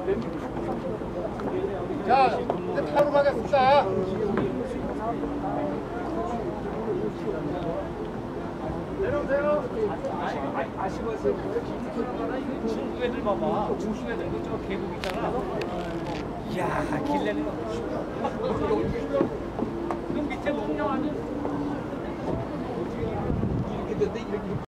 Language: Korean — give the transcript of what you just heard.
자, 이제 타로 가겠습니다. 내려오세요. 아쉬워서 중국 애들 봐봐. 중국 애들 저 계곡 있잖아. 이야, 길 내는 거. 그 밑에 목령 아니? 이렇게 됐는데 이렇게.